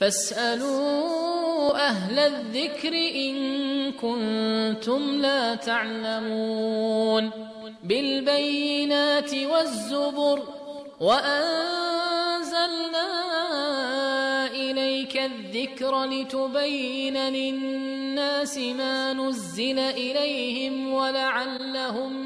فاسألوا أهل الذكر إن كنتم لا تعلمون بالبينات والزبر وأنزلنا إليك الذكر لتبين للناس ما نزل إليهم ولعلهم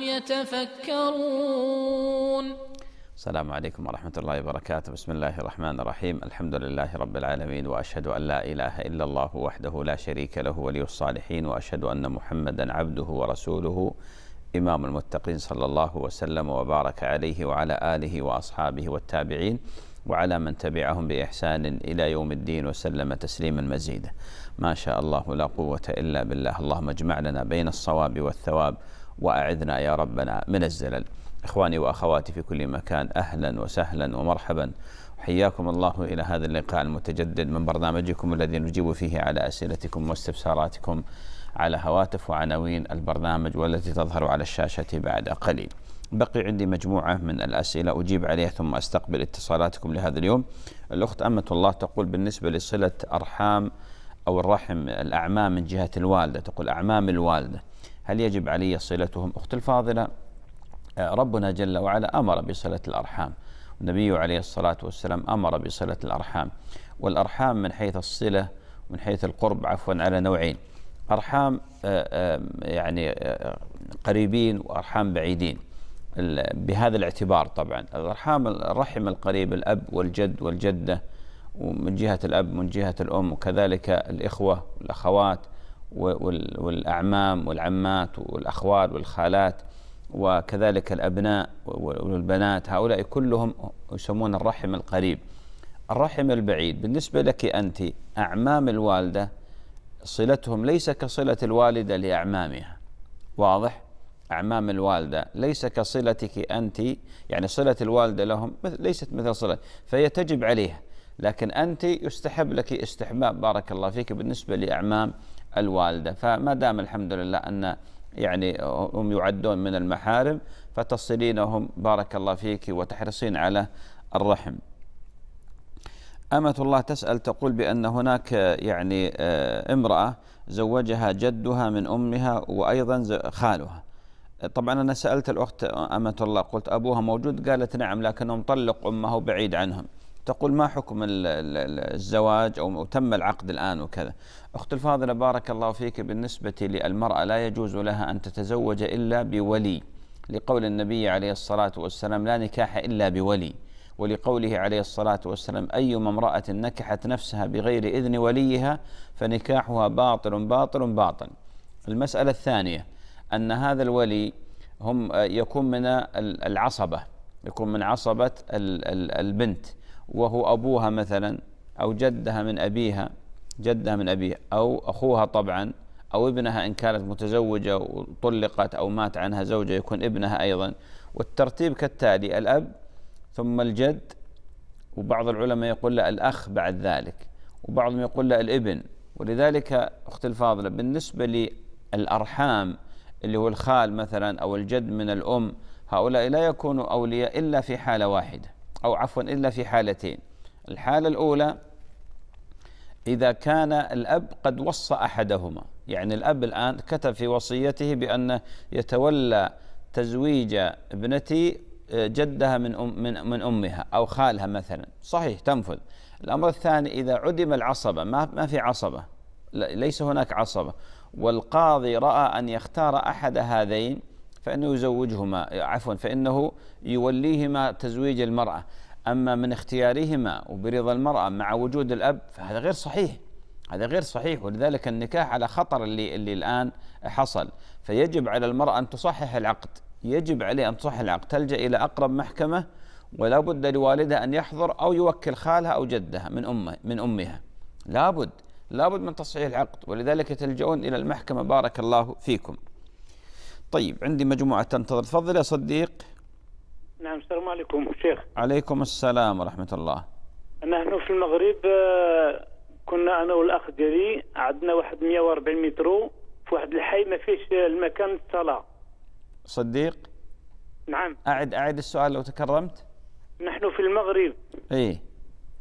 يتفكرون. السلام عليكم ورحمة الله وبركاته. بسم الله الرحمن الرحيم. الحمد لله رب العالمين، وأشهد أن لا إله إلا الله وحده لا شريك له ولي الصالحين، وأشهد أن محمدا عبده ورسوله إمام المتقين، صلى الله وسلم وبارك عليه وعلى آله وأصحابه والتابعين وعلى من تبعهم بإحسان إلى يوم الدين وسلم تسليما مزيدا. ما شاء الله لا قوة إلا بالله. اللهم اجمع لنا بين الصواب والثواب وأعذنا يا ربنا من الزلل. إخواني وأخواتي في كل مكان، أهلا وسهلا ومرحبا، حياكم الله إلى هذا اللقاء المتجدد من برنامجكم الذي نجيب فيه على أسئلتكم واستفساراتكم على هواتف وعناوين البرنامج والتي تظهر على الشاشة بعد قليل. بقي عندي مجموعة من الأسئلة أجيب عليها ثم أستقبل اتصالاتكم لهذا اليوم. الأخت أمة الله تقول بالنسبة لصلة أرحام أو الرحم الأعمام من جهة الوالدة، تقول أعمام الوالدة هل يجب علي صلتهم؟ أخت الفاضلة، ربنا جل وعلا أمر بصلة الأرحام، والنبي عليه الصلاة والسلام أمر بصلة الأرحام، والأرحام من حيث الصلة ومن حيث القرب على نوعين: أرحام يعني قريبين وأرحام بعيدين. بهذا الاعتبار طبعا الرحم القريب الأب والجد والجدة، ومن جهة الأب ومن جهة الأم، وكذلك الإخوة والأخوات والأعمام والعمات والأخوال والخالات، وكذلك الأبناء والبنات، هؤلاء كلهم يسمون الرحم القريب. الرحم البعيد بالنسبة لك أنت، أعمام الوالدة صلتهم ليس كصلة الوالدة لأعمامها، واضح؟ أعمام الوالدة ليس كصلتك أنت، يعني صلة الوالدة لهم ليست مثل صلة، فهي تجب عليها، لكن أنت يستحب لك استحباب بارك الله فيك بالنسبة لأعمام الوالدة. فما دام الحمد لله أن يعني هم يعدون من المحارم فتصلينهم بارك الله فيك وتحرصين على الرحم. أمة الله تسأل تقول بأن هناك يعني امرأة زوجها جدها من أمها وأيضا خالها. طبعا أنا سألت الأخت أمة الله قلت أبوها موجود، قالت نعم لكنه مطلق أمه بعيد عنهم. تقول ما حكم الزواج أو تم العقد الآن وكذا؟ أخت الفاضلة بارك الله فيك، بالنسبة للمرأة لا يجوز لها أن تتزوج إلا بولي، لقول النبي عليه الصلاة والسلام لا نكاح إلا بولي، ولقوله عليه الصلاة والسلام أيما امرأة نكحت نفسها بغير إذن وليها فنكاحها باطل باطل باطل. المسألة الثانية أن هذا الولي يكون من العصبة، يكون من عصبة البنت، وهو أبوها مثلا أو جدها من أبيها، أو أخوها طبعا، أو ابنها إن كانت متزوجة وطلقت أو مات عنها زوجة يكون ابنها أيضا. والترتيب كالتالي: الأب ثم الجد، وبعض العلماء يقول لا الأخ بعد ذلك، وبعضهم يقول لا الابن. ولذلك أخت الفاضلة بالنسبة للأرحام اللي هو الخال مثلا أو الجد من الأم، هؤلاء لا يكونوا أولياء إلا في حالة واحدة، أو عفوا إلا في حالتين. الحالة الأولى إذا كان الأب قد وصى أحدهما، يعني الأب الآن كتب في وصيته بأن يتولى تزويج ابنتي جدها من أمها أو خالها مثلا، صحيح تنفذ. الأمر الثاني إذا عدم العصبة، ما في عصبة، ليس هناك عصبة، والقاضي رأى أن يختار أحد هذين فإنه يزوجهما، فإنه يوليهما تزويج المرأة. أما من اختيارهما وبرضا المرأة مع وجود الأب فهذا غير صحيح، هذا غير صحيح. ولذلك النكاح على خطر اللي الآن حصل، فيجب على المرأة أن تصحح العقد، يجب عليه أن تصحح العقد، تلجأ إلى أقرب محكمة، ولا بد لوالدها أن يحضر أو يوكل خالها أو جدها من أمها، لابد من تصحيح العقد، ولذلك تلجؤون إلى المحكمة بارك الله فيكم. طيب عندي مجموعة تنتظر، تفضل يا صديق. نعم السلام عليكم شيخ. عليكم السلام ورحمة الله. نحن في المغرب كنا أنا والأخ ديالي عندنا واحد 140 متر في واحد الحي ما فيش المكان الصلاة. صديق نعم. أعد السؤال لو تكرمت. نحن في المغرب. إيه.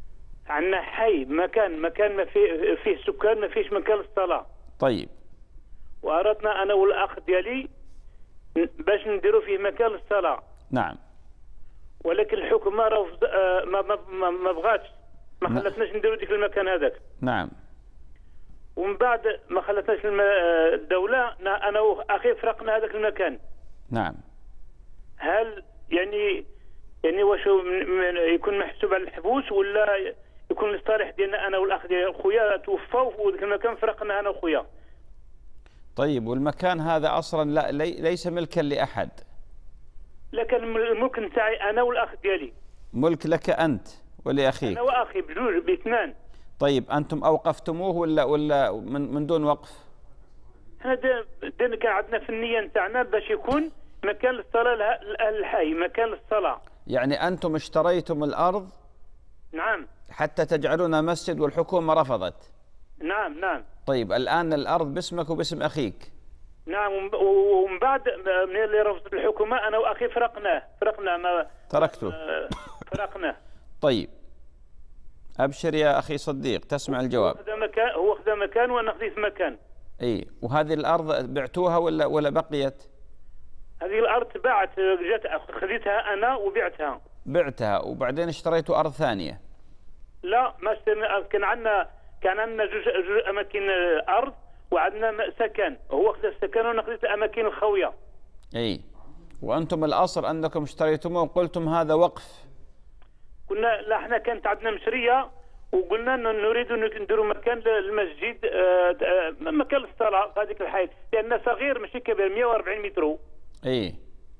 عندنا حي مكان ما فيه سكان، ما فيش مكان للصلاة. طيب. وأردنا أنا والأخ ديالي باش نديروا فيه مكان للصلاة. نعم. ولكن الحكومة ما بغاتش، ما خلتناش نديروا ديك المكان هذاك. نعم. ومن بعد ما خلتناش الدولة، أنا وأخي فرقنا هذاك المكان. نعم. هل يعني واش يكون محسوب على الحبوس، ولا يكون للصالح ديالنا انا والاخ ديالي خويا توفوا وذاك المكان فرقنا انا وخويا؟ طيب، والمكان هذا اصلا ليس ملكا لاحد. لكن الملك نتاعي انا والاخ ديالي. ملك لك انت ولاخيك؟ انا واخي بجوج باثنان. طيب، انتم اوقفتموه ولا من دون وقف؟ احنا كان عندنا في النيه نتاعنا باش يكون مكان للصلاه لاهل الحي، مكان للصلاه. يعني انتم اشتريتم الارض؟ نعم. حتى تجعلونها مسجد والحكومه رفضت؟ نعم. طيب، الان الارض باسمك وباسم اخيك؟ نعم. ومن بعد من اللي رفضت الحكومه انا واخي فرقنا ما تركته. فرقناه. طيب، ابشر يا اخي صديق، تسمع الجواب. هو خذ مكان وانا خذيت مكان. اي، وهذه الارض بعتوها ولا بقيت؟ هذه الارض باعت، خذيتها انا وبعتها. بعتها وبعدين اشتريتوا ارض ثانيه؟ لا، ما اشترينا. كان عندنا جوج اماكن ارض وعندنا سكن، هو خذ السكن وانا خذيت الاماكن الخاويه. اي، وانتم الاصل انكم اشتريتموه وقلتم هذا وقف. لا، احنا كانت عندنا مشريه وقلنا نريد ان نديروا مكان للمسجد، مكان للصلاه في هذيك الحي، لانه صغير ماشي كبير، 140 متر. اي.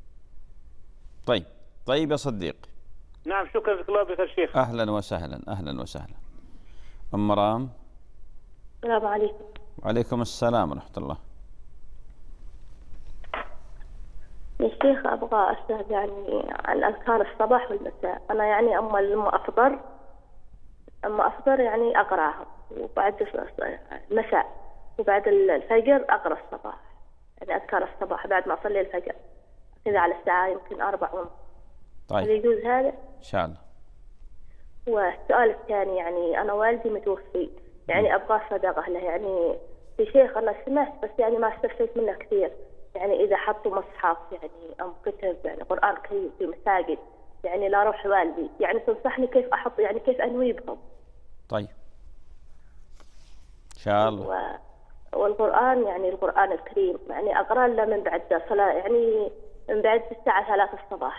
طيب يا صديق. نعم، شكرا جزاك الله بخير شيخ. اهلا وسهلا. ام مرام. السلام عليكم. وعليكم السلام ورحمه الله. يا شيخ، ابغى اسال يعني عن اذكار الصباح والمساء. انا يعني اما افطر يعني اقراها، وبعد المساء، وبعد الفجر اقرا الصباح، يعني اذكار الصباح بعد ما اصلي الفجر كذا على الساعه يمكن 4:30. طيب، هل يجوز هذا؟ ان شاء الله. والسؤال الثاني، يعني انا والدي متوفي، يعني ابغى صدقه له. يعني في شيخ انا سمعت بس يعني ما استفدت منه كثير، يعني اذا حطوا مصحف يعني او كتب يعني قران كريم في مساجد، يعني لا روح والدي، يعني تنصحني كيف احط، يعني كيف انوي بهم؟ طيب، ان شاء الله. والقران يعني القران الكريم يعني اقرا له من بعد صلاه، يعني من بعد الساعه 3 الصباح.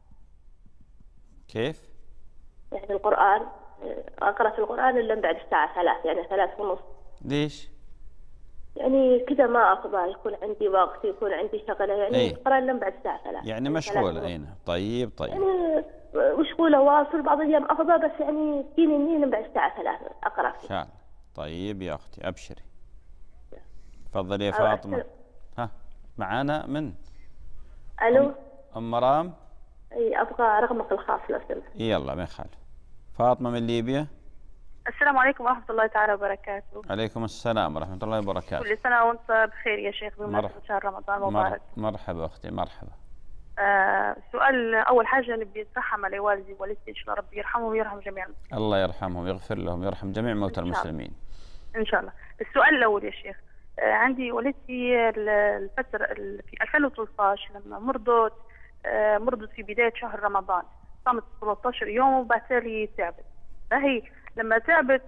كيف؟ يعني القران اقرا في القران الا من بعد الساعه 3، يعني 3:30. ليش؟ يعني كذا ما افضل، يكون عندي وقت، يكون عندي شغله، يعني اقرا الا من بعد الساعه 3. يعني مشغوله. اي نعم. طيب. يعني مشغوله واصل، بعض الايام افضل، بس يعني تجيني النيه من بعد الساعه 3 اقرا فيه. ان شاء الله. طيب يا اختي، ابشري. تفضلي يا فاطمه. ها، معانا من؟ الو. ام مرام. اي، ابغى رقمك الخاص لو سمحت. يلا، ما يخالف. فاطمه من ليبيا. السلام عليكم ورحمة الله تعالى وبركاته. عليكم السلام ورحمة الله وبركاته. كل سنة وانت بخير يا شيخ بمناسبة شهر رمضان المبارك. مرحبا أختي، مرحبا. سؤال، أول حاجة نبي نترحم على والدي ووالدتي، إن شاء الله ربي يرحمهم ويرحم جميع المسلمين. الله يرحمهم ويغفر لهم ويرحم جميع موتى المسلمين. إن شاء الله. السؤال الأول يا شيخ، عندي والدتي الفترة في 2013 لما مرضت في بداية شهر رمضان، صامت 13 يوم وبالتالي تعبت. فهي لما تعبت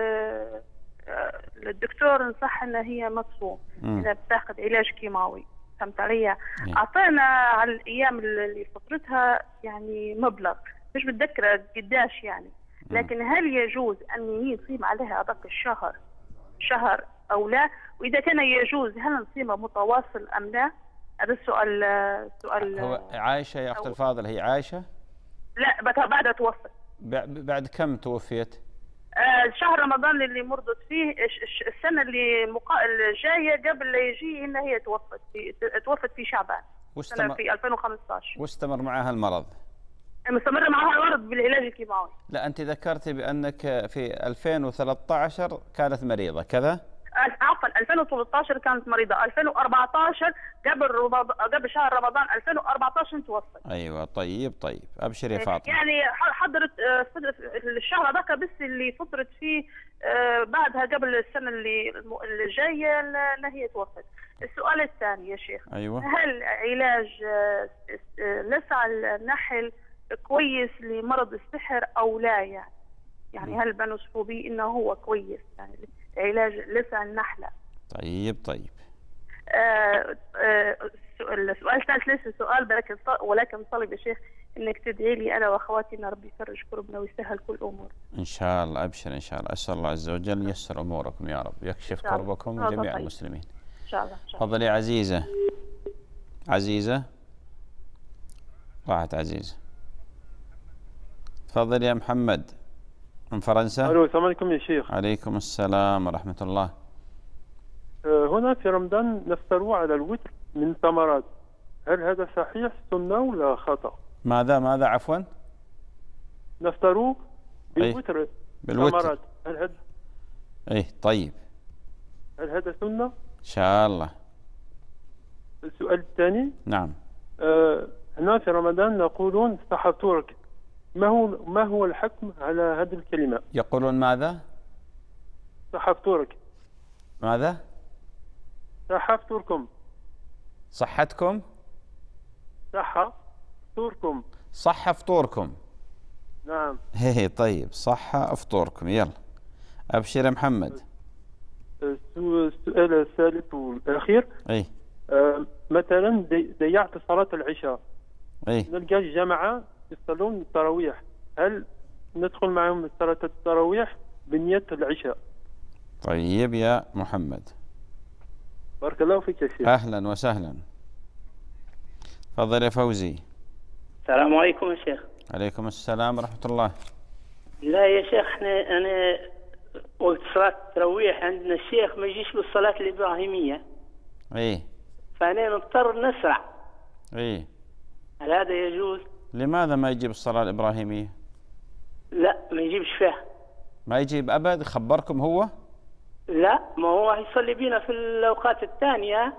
الدكتور نصح ان هي ما تصوم، انها بتاخذ علاج كيماوي. فهمت علي؟ اعطينا على الايام اللي فطرتها يعني مبلغ مش بتذكر قداش يعني، لكن هل يجوز ان نصيم عليها ادق شهر او لا؟ واذا كان يجوز هل نصيمه متواصل ام لا؟ هذا السؤال. هو عايشه يا اخت الفاضل؟ هي عايشه؟ لا، بعدها توفت. بعد كم توفيت؟ شهر رمضان اللي مرضت فيه، السنة الجاية قبل لا يجي إن هي توفت في شعبان في 2015. واستمر معها المرض؟ مستمر معها المرض بالعلاج الكيماوي. لا، أنت ذكرتي بأنك في 2013 كانت مريضة كذا؟ عفوا عفوا 2013 كانت مريضة، 2014 قبل شهر رمضان 2014 توفت. ايوه طيب ابشر يا فاطمه. يعني حضرت الشهر هذاك بس اللي فطرت فيه، بعدها قبل السنة اللي جاية اللي هي توفت. السؤال الثاني يا شيخ، ايوه، هل علاج لسع النحل كويس لمرض السحر او لا؟ يعني هل بنصحوا به انه هو كويس يعني علاج لسع النحله؟ طيب السؤال الثالث ليس سؤال ولكن طلب يا شيخ انك تدعي لي انا واخواتي ان ربي يفرج كربنا ويسهل كل امور. ان شاء الله، ابشر ان شاء الله، اسال الله عز وجل ييسر اموركم يا رب، يكشف كربكم وجميع المسلمين ان شاء الله. تفضلي عزيزه. راحت عزيزه. تفضل يا محمد من فرنسا. الو، السلام عليكم يا شيخ. عليكم السلام ورحمه الله. هنا في رمضان نفطر على الوتر من تمرات، هل هذا صحيح سنة ولا خطأ؟ ماذا عفوا؟ نفطر بالوتر. بالوتر. هل هذا طيب، هل هذا سنة؟ ان شاء الله. السؤال الثاني. نعم. هنا في رمضان نقولون سحرتك، ما هو الحكم على هذه الكلمة؟ يقولون ماذا؟ سحرتك. ماذا؟ سحرتكم. صحتكم؟ صح فطوركم. نعم. طيب، صح افطوركم. يلا ابشر يا محمد. السؤال الثالث والاخير. مثلا ضيعت صلاة العشاء. نلقى الجماعة يصلون التراويح، هل ندخل معهم صلاة التراويح بنية العشاء؟ طيب يا محمد، بارك الله فيك يا شيخ. اهلا وسهلا. تفضل يا فوزي. السلام عليكم يا شيخ. عليكم السلام ورحمة الله. لا يا شيخ، أنا وقت صلاة التراويح عندنا الشيخ ما يجيش بالصلاة الإبراهيمية. فأنا نضطر نسرع. هل هذا يجوز؟ لماذا ما يجيب الصلاة الإبراهيمية؟ لا، ما يجيبش فيها. ما يجيب أبد؟ خبركم هو؟ لا، ما هو يصلي بينا في الأوقات الثانية.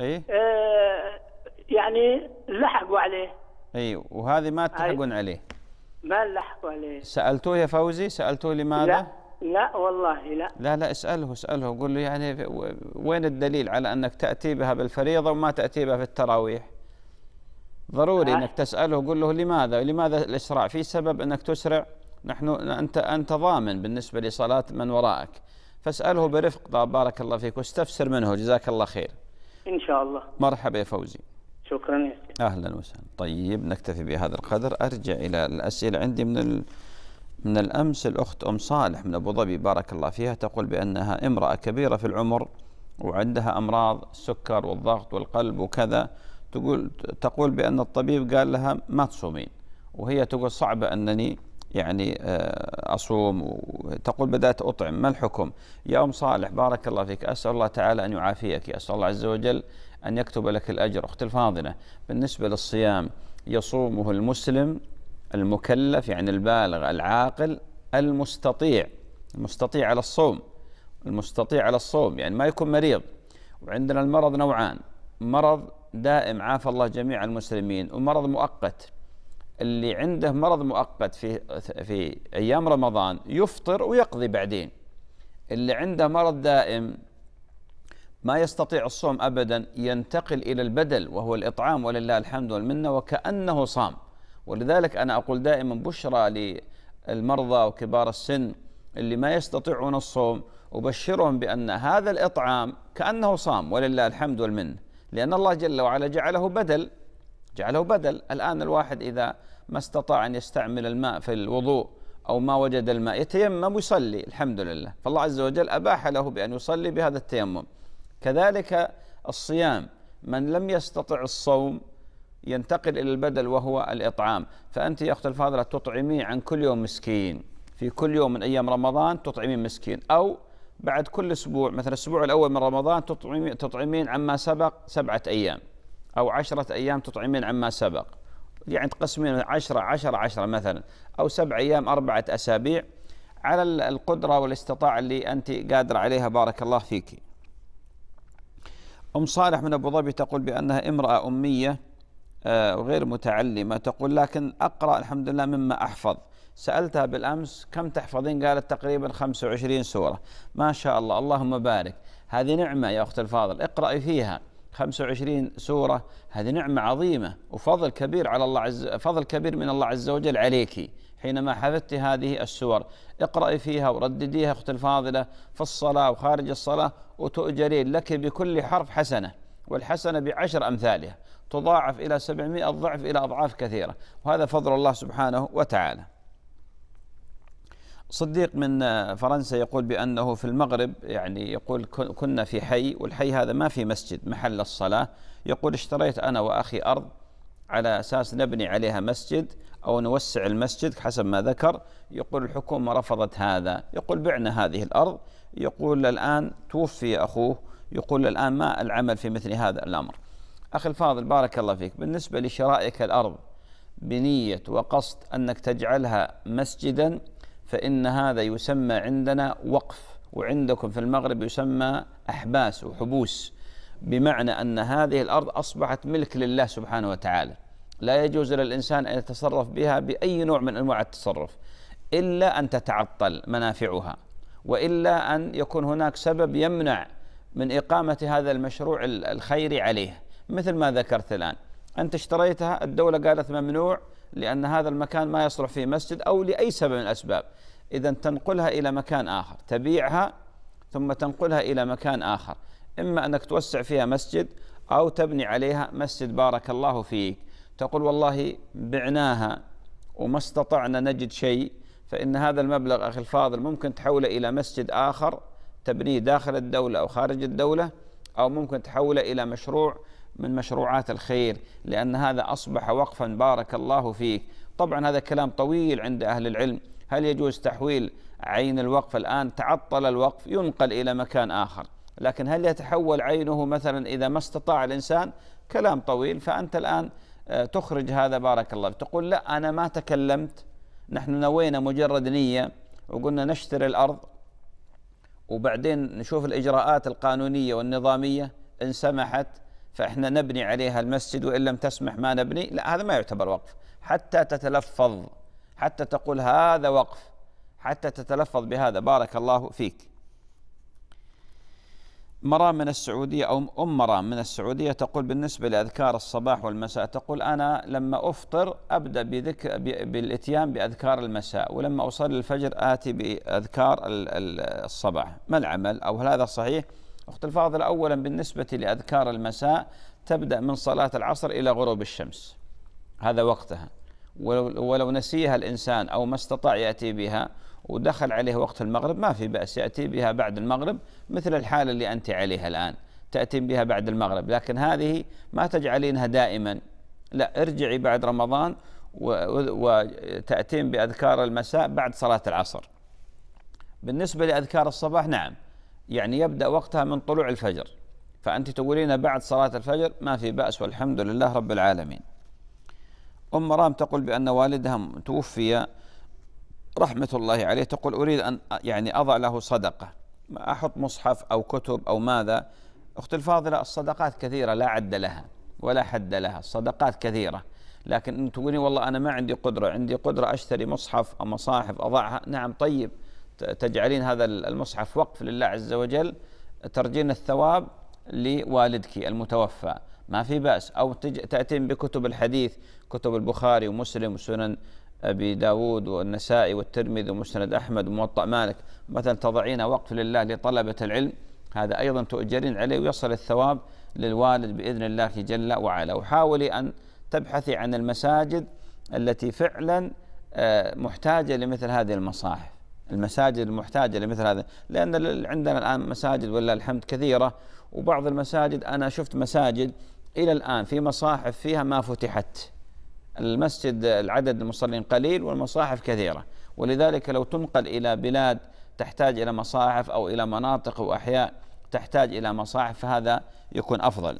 يعني لحقوا عليه. وهذه ما تلحقون عليه. ما لحقوا عليه. سألتوه يا فوزي؟ سألتوه لماذا؟ لا والله لا. اسأله قول له يعني وين الدليل على أنك تأتي بها بالفريضة وما تأتي بها في التراويح؟ ضروري أنك تسأله، قول له لماذا الإسراع؟ في سبب أنك تسرع، أنت ضامن بالنسبة لصلاة من وراءك، فاسأله برفق. بارك الله فيك، واستفسر منه، جزاك الله خير. إن شاء الله. مرحبا يا فوزي. شكرا يا سيدي. أهلا وسهلا. طيب نكتفي بهذا القدر. أرجع إلى الأسئلة. عندي من الأمس الأخت أم صالح من أبو ظبي بارك الله فيها، تقول بأنها امرأة كبيرة في العمر وعندها أمراض السكر والضغط والقلب وكذا، تقول بأن الطبيب قال لها ما تصومين، وهي تقول صعبة أنني يعني أصوم، وتقول بدأت أطعم، ما الحكم؟ يا أم صالح بارك الله فيك، أسأل الله تعالى أن يعافيك، أسأل الله عز وجل أن يكتب لك الأجر. أختي الفاضلة، بالنسبة للصيام يصومه المسلم المكلف، يعني البالغ العاقل المستطيع على الصوم، يعني ما يكون مريض. وعندنا المرض نوعان، مرض دائم عافى الله جميع المسلمين، ومرض مؤقت. اللي عنده مرض مؤقت في أيام رمضان يفطر ويقضي بعدين. اللي عنده مرض دائم ما يستطيع الصوم أبدا ينتقل إلى البدل وهو الإطعام، ولله الحمد والمنة، وكأنه صام. ولذلك أنا أقول دائما بشرى للمرضى وكبار السن اللي ما يستطيعون الصوم، وبشرهم بأن هذا الإطعام كأنه صام ولله الحمد والمنة، لأن الله جل وعلا جعله بدل. الآن الواحد إذا ما استطاع أن يستعمل الماء في الوضوء أو ما وجد الماء يتيمم ويصلي، الحمد لله، فالله عز وجل أباح له بأن يصلي بهذا التيمم. كذلك الصيام، من لم يستطع الصوم ينتقل إلى البدل وهو الإطعام. فأنت يا أخت الفاضلة تطعمين عن كل يوم مسكين، في كل يوم من أيام رمضان تطعمين مسكين، أو بعد كل أسبوع، مثلا الأسبوع الأول من رمضان تطعمين عما سبق 7 أيام، أو 10 أيام تطعمين عما سبق، يعني تقسمين 10 مثلا، أو 7 أيام 4 أسابيع، على القدرة والاستطاعة اللي أنت قادرة عليها. بارك الله فيك. أم صالح من أبو ظبي تقول بأنها امرأة أمية وغير متعلمة، تقول لكن أقرأ الحمد لله مما أحفظ. سألتها بالأمس كم تحفظين؟ قالت تقريبا 25 سورة. ما شاء الله، اللهم بارك. هذه نعمة يا أخت الفاضل، اقرأي فيها 25 سورة، هذه نعمة عظيمة وفضل كبير على الله فضل كبير من الله عز وجل عليك حينما حفظت هذه السور. اقرأي فيها وردديها أخت الفاضلة في الصلاة وخارج الصلاة، وتؤجرين لك بكل حرف حسنة، والحسنة ب10 أمثالها، تضاعف إلى 700 ضعف إلى أضعاف كثيرة، وهذا فضل الله سبحانه وتعالى. صديق من فرنسا يقول بأنه في المغرب، يعني يقول كنا في حي، والحي هذا ما في مسجد محل الصلاة. يقول اشتريت أنا وأخي أرض على أساس نبني عليها مسجد أو نوسع المسجد حسب ما ذكر. يقول الحكومة رفضت هذا. يقول بعنا هذه الأرض. يقول الآن توفي أخوه. يقول الآن ما العمل في مثل هذا الأمر. أخي الفاضل بارك الله فيك، بالنسبة لشرائك الأرض بنية وقصد أنك تجعلها مسجدا، فإن هذا يسمى عندنا وقف، وعندكم في المغرب يسمى أحباس وحبوس، بمعنى أن هذه الأرض أصبحت ملك لله سبحانه وتعالى، لا يجوز للإنسان أن يتصرف بها بأي نوع من أنواع التصرف إلا أن تتعطل منافعها، وإلا أن يكون هناك سبب يمنع من إقامة هذا المشروع الخيري عليه. مثل ما ذكرت الآن، أنت اشتريتها، الدولة قالت ممنوع لأن هذا المكان ما يصلح فيه مسجد أو لأي سبب من الأسباب. إذن تنقلها إلى مكان آخر، تبيعها ثم تنقلها إلى مكان آخر، إما أنك توسع فيها مسجد أو تبني عليها مسجد بارك الله فيك. تقول والله بعناها وما استطعنا نجد شيء، فإن هذا المبلغ أخي الفاضل ممكن تحوله إلى مسجد آخر تبنيه داخل الدولة أو خارج الدولة، أو ممكن تحوله إلى مشروع من مشروعات الخير، لأن هذا أصبح وقفا بارك الله فيك. طبعا هذا كلام طويل عند أهل العلم، هل يجوز تحويل عين الوقف؟ الآن تعطل الوقف ينقل إلى مكان آخر، لكن هل يتحول عينه مثلا إذا ما استطاع الإنسان؟ كلام طويل. فأنت الآن تخرج هذا بارك الله، تقول لا أنا ما تكلمت، نحن نوينا مجرد نية وقلنا نشتري الأرض وبعدين نشوف الإجراءات القانونية والنظامية، إن سمحت فإحنا نبني عليها المسجد، وإن لم تسمح ما نبني. لا، هذا ما يعتبر وقف حتى تتلفظ، حتى تقول هذا وقف، حتى تتلفظ بهذا بارك الله فيك. مرام من السعودية أو أم مرام من السعودية تقول بالنسبة لأذكار الصباح والمساء، تقول أنا لما أفطر أبدأ بالإتيان بأذكار المساء، ولما أصلي الفجر آتي بأذكار الصباح، ما العمل؟ أو هل هذا صحيح؟ أخت الفاضلة، أولا بالنسبة لأذكار المساء تبدأ من صلاة العصر إلى غروب الشمس، هذا وقتها، ولو نسيها الإنسان أو ما استطاع يأتي بها ودخل عليه وقت المغرب ما في بأس، يأتي بها بعد المغرب مثل الحالة اللي أنت عليها الآن، تأتي بها بعد المغرب. لكن هذه ما تجعلينها دائما، لا، ارجعي بعد رمضان وتأتين بأذكار المساء بعد صلاة العصر. بالنسبة لأذكار الصباح نعم، يعني يبدأ وقتها من طلوع الفجر، فأنت تقولين بعد صلاة الفجر ما في بأس، والحمد لله رب العالمين. أم مرام تقول بأن والدها توفي رحمة الله عليه، تقول أريد أن يعني أضع له صدقة، ما أحط مصحف أو كتب أو ماذا؟ أخت الفاضلة، الصدقات كثيرة لا عد لها ولا حد لها، الصدقات كثيرة، لكن أن تقولين والله أنا ما عندي قدرة، عندي قدرة أشتري مصحف أو مصاحف أضعها، نعم طيب، تجعلين هذا المصحف وقف لله عز وجل، ترجين الثواب لوالدك المتوفى، ما في بأس. أو تأتين بكتب الحديث، كتب البخاري ومسلم وسنن أبي داود والنسائي والترمذي ومسند أحمد وموطأ مالك، مثلا تضعين وقف لله لطلبة العلم، هذا أيضا تؤجرين عليه ويصل الثواب للوالد بإذن الله جل وعلا. وحاولي أن تبحثي عن المساجد التي فعلا محتاجة لمثل هذه المصاحف، المساجد المحتاجة لمثل هذا، لأن عندنا الآن مساجد ولله الحمد كثيرة، وبعض المساجد أنا شفت مساجد إلى الآن في مصاحف فيها ما فتحت، المسجد العدد المصلين قليل والمصاحف كثيرة، ولذلك لو تنقل إلى بلاد تحتاج إلى مصاحف أو إلى مناطق وأحياء تحتاج إلى مصاحف فهذا يكون أفضل.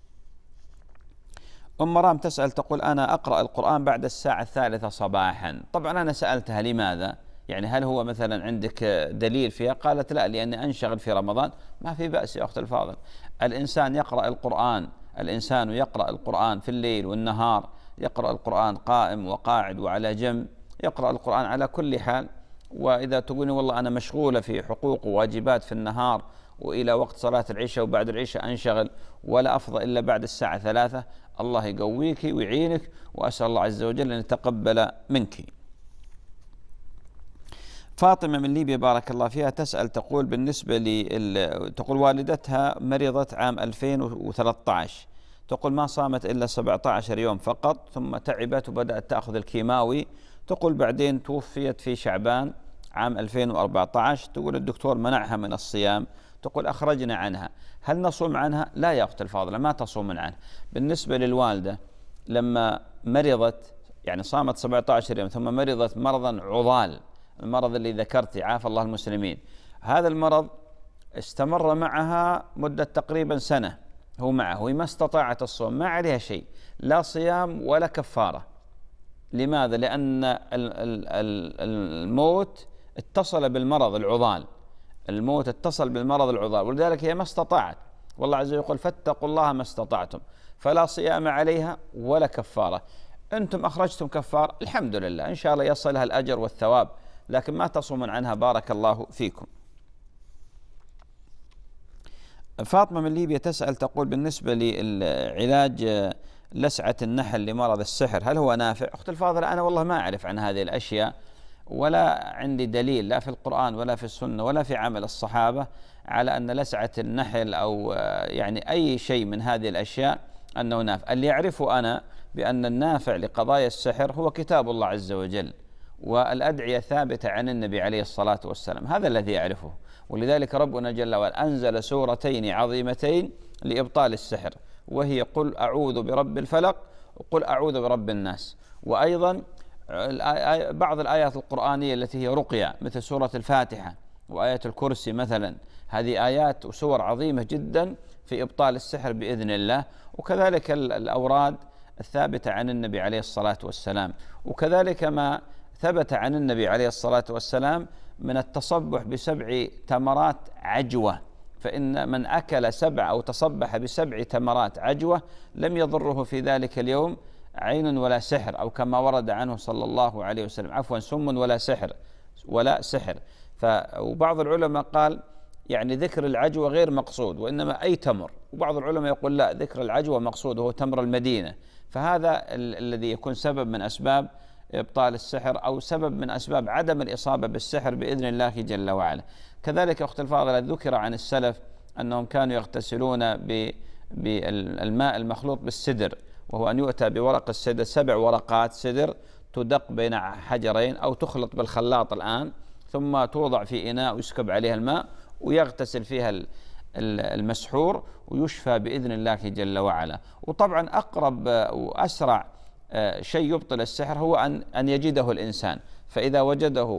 أم مرام تسأل تقول أنا أقرأ القرآن بعد الساعة 3 صباحا. طبعا أنا سألتها لماذا؟ يعني هل هو مثلا عندك دليل فيها؟ قالت لا، لأني أنشغل في رمضان. ما في بأس يا أخت الفاضل، الإنسان يقرأ القرآن، الإنسان يقرأ القرآن في الليل والنهار، يقرأ القرآن قائم وقاعد وعلى جنب، يقرأ القرآن على كل حال. وإذا تقولي والله أنا مشغولة في حقوق وواجبات في النهار وإلى وقت صلاة العشاء وبعد العشاء أنشغل ولا أفضى إلا بعد الساعة 3، الله يقويك ويعينك، وأسأل الله عز وجل أن يتقبل منك. فاطمة من ليبيا بارك الله فيها تسأل، تقول بالنسبة تقول والدتها مرضت عام 2013، تقول ما صامت إلا 17 يوم فقط، ثم تعبت وبدأت تأخذ الكيماوي، تقول بعدين توفيت في شعبان عام 2014، تقول الدكتور منعها من الصيام، تقول أخرجنا عنها، هل نصوم عنها؟ لا يا أخت الفاضلة، ما تصومن عنها. بالنسبة للوالدة لما مرضت يعني صامت 17 يوم ثم مرضت مرضا عضال، المرض اللي ذكرتي عافى الله المسلمين، هذا المرض استمر معها مدة تقريبا سنة، هو معه وما استطاعت الصوم، ما عليها شيء، لا صيام ولا كفارة. لماذا؟ لأن الموت اتصل بالمرض العضال، الموت اتصل بالمرض العضال، ولذلك هي ما استطاعت، والله عز وجل يقول فاتقوا الله ما استطعتم، فلا صيام عليها ولا كفارة. أنتم أخرجتم كفار، الحمد لله إن شاء الله يصلها الأجر والثواب، لكن ما تصومون عنها بارك الله فيكم. فاطمة من ليبيا تسأل، تقول بالنسبة لعلاج لسعة النحل لمرض السحر هل هو نافع؟ أخت الفاضلة أنا والله ما أعرف عن هذه الأشياء، ولا عندي دليل لا في القرآن ولا في السنة ولا في عمل الصحابة على أن لسعة النحل أو يعني أي شيء من هذه الأشياء أنه نافع. اللي يعرفه أنا بأن النافع لقضايا السحر هو كتاب الله عز وجل والأدعية ثابتة عن النبي عليه الصلاة والسلام، هذا الذي يعرفه. ولذلك ربنا جل وعلا أنزل سورتين عظيمتين لإبطال السحر، وهي قل أعوذ برب الفلق وقل أعوذ برب الناس. وأيضا بعض الآيات القرآنية التي هي رقية مثل سورة الفاتحة وآية الكرسي مثلا، هذه آيات وسور عظيمة جدا في إبطال السحر بإذن الله. وكذلك الأوراد الثابتة عن النبي عليه الصلاة والسلام، وكذلك ما ثبت عن النبي عليه الصلاة والسلام من التصبح ب7 تمرات عجوة، فإن من أكل 7 أو تصبح ب7 تمرات عجوة لم يضره في ذلك اليوم عين ولا سحر، أو كما ورد عنه صلى الله عليه وسلم، عفوا سم ولا سحر. وبعض العلماء قال يعني ذكر العجوة غير مقصود وإنما أي تمر، وبعض العلماء يقول لا، ذكر العجوة مقصود وهو تمر المدينة، فهذا الذي يكون سبب من أسباب إبطال السحر أو سبب من أسباب عدم الإصابة بالسحر بإذن الله جل وعلا. كذلك أخت الفاضلة ذكر عن السلف أنهم كانوا يغتسلون بالماء المخلوط بالسدر، وهو أن يؤتى بورق السدر 7 ورقات سدر تدق بين حجرين أو تخلط بالخلاط الآن، ثم توضع في إناء ويسكب عليها الماء ويغتسل فيها المسحور ويشفى بإذن الله جل وعلا. وطبعا أقرب وأسرع شيء يبطل السحر هو أن يجده الإنسان، فإذا وجده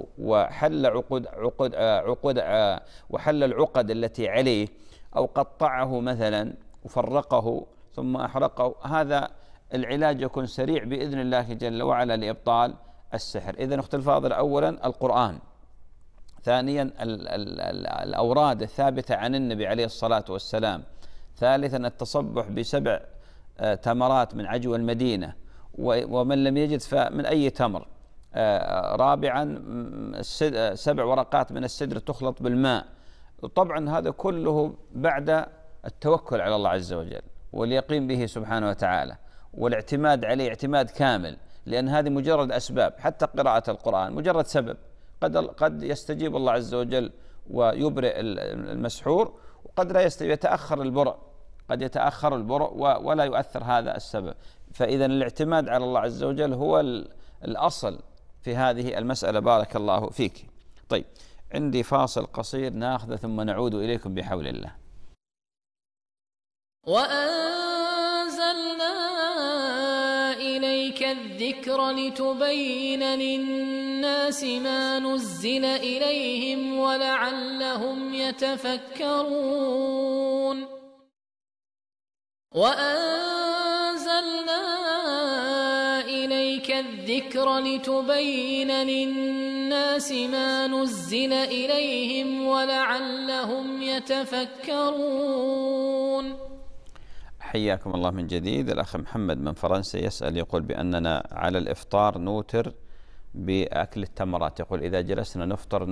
وحل العقد التي عليه أو قطعه مثلا وفرقه ثم أحرقه، هذا العلاج يكون سريع بإذن الله جل وعلا لإبطال السحر. إذن أخت الفاضلة أولا القرآن، ثانيا الأوراد الثابتة عن النبي عليه الصلاة والسلام، ثالثا التصبح ب7 تمرات من عجوى المدينة، ومن لم يجد فمن أي تمر، رابعا 7 ورقات من السدر تخلط بالماء. طبعا هذا كله بعد التوكل على الله عز وجل واليقين به سبحانه وتعالى والاعتماد عليه اعتماد كامل، لأن هذه مجرد أسباب، حتى قراءة القرآن مجرد سبب، قد يستجيب الله عز وجل ويبرئ المسحور، وقد لا يستجيب، يتأخر البرء، قد يتأخر البرء ولا يؤثر هذا السبب. فإذا الاعتماد على الله عز وجل هو الأصل في هذه المسألة بارك الله فيك. طيب عندي فاصل قصير ناخذه ثم نعود إليكم بحول الله. وأنزلنا إليك الذكر لتبين للناس ما نزل إليهم ولعلهم يتفكرون. وأنزلنا إليك الذكر لتبين للناس ما نزل إليهم ولعلهم يتفكرون. حياكم الله من جديد. الأخ محمد من فرنسا يسأل، يقول بأننا على الإفطار نوتر بأكل التمرات. يقول إذا جلسنا نفطر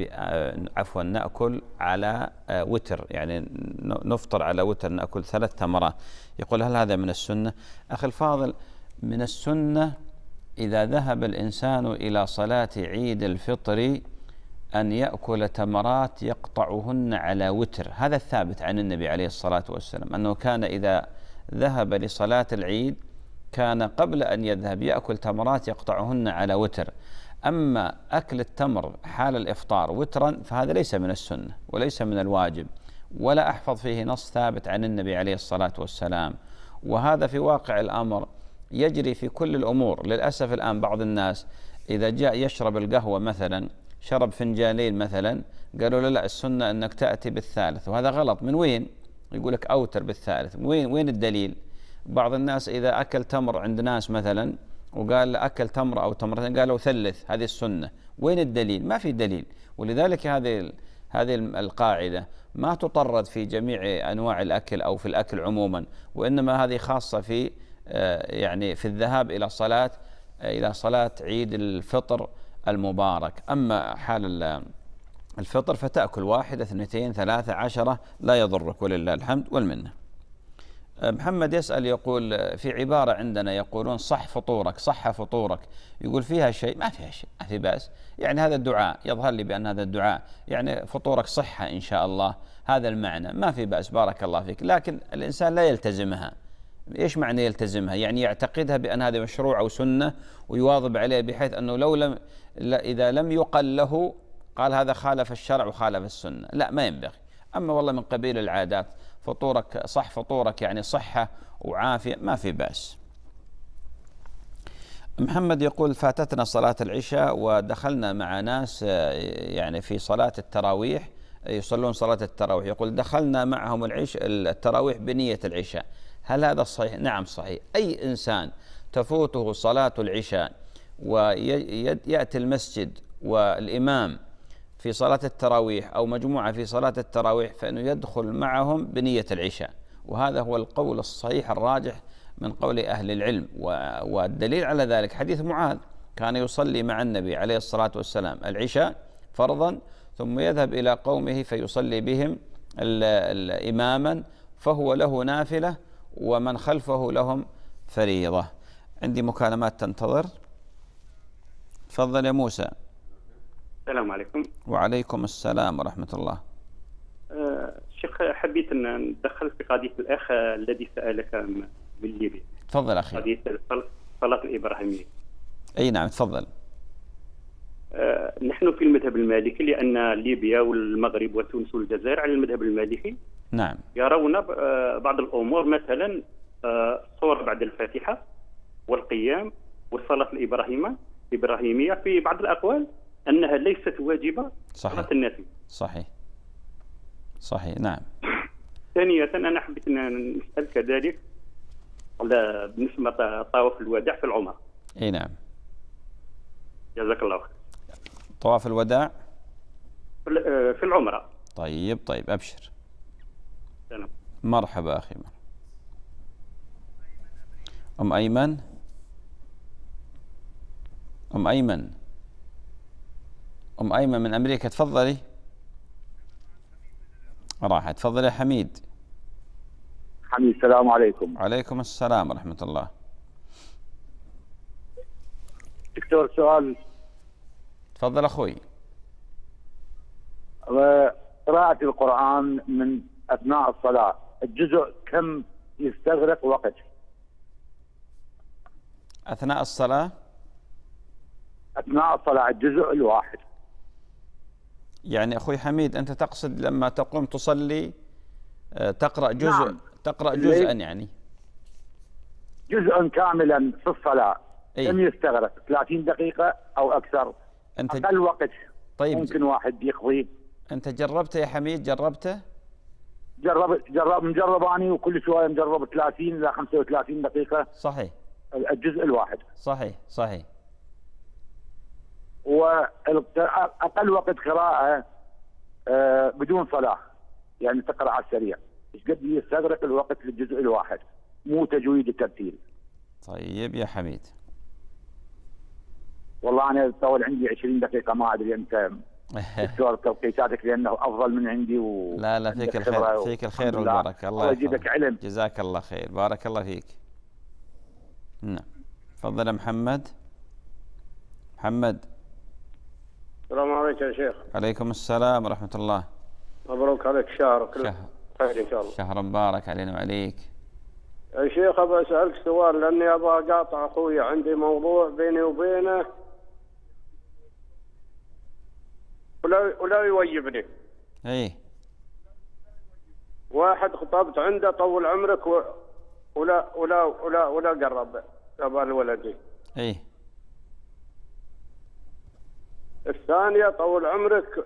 نأكل على وتر، يعني نفطر على وتر، نأكل 3 تمرات. يقول هل هذا من السنة؟ أخي الفاضل، من السنة إذا ذهب الإنسان إلى صلاة عيد الفطر أن يأكل تمرات يقطعهن على وتر. هذا الثابت عن النبي عليه الصلاة والسلام، أنه كان إذا ذهب لصلاة العيد كان قبل أن يذهب يأكل تمرات يقطعهن على وتر. أما أكل التمر حال الإفطار وترا فهذا ليس من السنة وليس من الواجب، ولا أحفظ فيه نص ثابت عن النبي عليه الصلاة والسلام. وهذا في واقع الأمر يجري في كل الأمور. للأسف الآن بعض الناس إذا جاء يشرب القهوة مثلا، شرب فنجانين مثلا، قالوا له لا، السنة أنك تأتي بالثالث، وهذا غلط. من وين؟ يقول لك أوتر بالثالث. وين الدليل؟ بعض الناس إذا أكل تمر عند ناس مثلا وقال أكل تمر أو تمرتين قالوا ثلث، هذه السنة. وين الدليل؟ ما في دليل. ولذلك هذه القاعدة ما تطرد في جميع أنواع الأكل أو في الأكل عموما، وإنما هذه خاصة في يعني في الذهاب إلى صلاة عيد الفطر المبارك. أما حال الفطر فتأكل 1 2 3 10 لا يضرك، ولله الحمد والمنة. محمد يسأل، يقول في عبارة عندنا يقولون صح فطورك، يقول فيها شيء؟ ما فيها شيء، ما في بأس. يعني هذا الدعاء، يظهر لي بأن هذا الدعاء يعني فطورك صحة إن شاء الله، هذا المعنى، ما في بأس، بارك الله فيك. لكن الإنسان لا يلتزمها. إيش معنى يلتزمها؟ يعني يعتقدها بأن هذا مشروع أو سنة ويواظب عليه، بحيث أنه إذا لم يقل له قال هذا خالف الشرع وخالف السنة. لا، ما ينبغي. أما والله من قبيل العادات، فطورك صح فطورك يعني صحة وعافية، ما في بأس. محمد يقول فاتتنا صلاة العشاء ودخلنا مع ناس يعني في صلاة التراويح، يصلون صلاة التراويح. يقول دخلنا معهم التراويح بنية العشاء، هل هذا صحيح؟ نعم صحيح. أي إنسان تفوته صلاة العشاء ويأتي المسجد والإمام في صلاة التراويح أو مجموعة في صلاة التراويح فإنه يدخل معهم بنية العشاء، وهذا هو القول الصحيح الراجح من قول أهل العلم. والدليل على ذلك حديث معاذ، كان يصلي مع النبي عليه الصلاة والسلام العشاء فرضا، ثم يذهب إلى قومه فيصلي بهم إماما، فهو له نافلة ومن خلفه لهم فريضة. عندي مكالمات تنتظر. تفضل يا موسى. السلام عليكم. وعليكم السلام ورحمة الله. شيخ، حبيت أن ندخل في قضية الأخ الذي سألك من ليبيا. تفضل أخي. قضية الصلاة الإبراهيمية. أي نعم تفضل. نحن في المذهب المالكي، لأن ليبيا والمغرب وتونس والجزائر على المذهب المالكي. نعم. يرون بعض الأمور، مثلا الصور بعد الفاتحة والقيام والصلاة الإبراهيمية في بعض الأقوال أنها ليست واجبة. صحيح. صلاة النافلة. صحيح نعم. ثانية أنا حبيت أن نسأل كذلك بالنسبة طواف الوداع في العمرة. أي نعم. جزاك الله خير. طواف الوداع في العمرة. طيب أبشر. سلام. مرحبا أخي. أم أيمن من أمريكا، تفضلي. راحت. تفضل يا حميد. السلام عليكم. وعليكم السلام ورحمة الله. دكتور سؤال. تفضل أخوي. قراءة القرآن من أثناء الصلاة، الجزء كم يستغرق وقت؟ أثناء الصلاة الجزء الواحد. يعني أخوي حميد أنت تقصد لما تقوم تصلي تقرأ جزء؟ نعم. تقرأ جزءا، يعني جزءا كاملا في الصلاة. أي. كم يستغرق؟ 30 دقيقة أو أكثر؟ أقل وقت طيب. ممكن واحد يقضيه. أنت جربته يا حميد؟ جربته؟ مجرب أني، وكل شوية مجرب 30 إلى 35 دقيقة. صحيح. الجزء الواحد. صحيح صحيح. وأقل وقت قراءة بدون صلاة، يعني تقرأ على السريع، ايش قد يستغرق الوقت للجزء الواحد، مو تجويد الترتيل. طيب يا حميد. والله أنا طول عندي 20 دقيقة، ما أدري أنت دكتور توقيتاتك لأنه أفضل من عندي لا فيك الخير، فيك الخير والبركة. الله يجزيك علم. جزاك الله خير، بارك الله فيك. نعم تفضل يا محمد. محمد. السلام عليكم يا شيخ. عليكم السلام ورحمة الله. مبروك عليك شهر وكل خير إن شاء الله. شهر مبارك علينا وعليك. يا شيخ أبغى أسألك سؤال، لأني أبغى أقاطع أخوي، عندي موضوع بيني وبينه ولا يويبني. إيه. واحد خطبت عنده طول عمرك ولا قرب أبغى الولدي. إيه. الثانية طول عمرك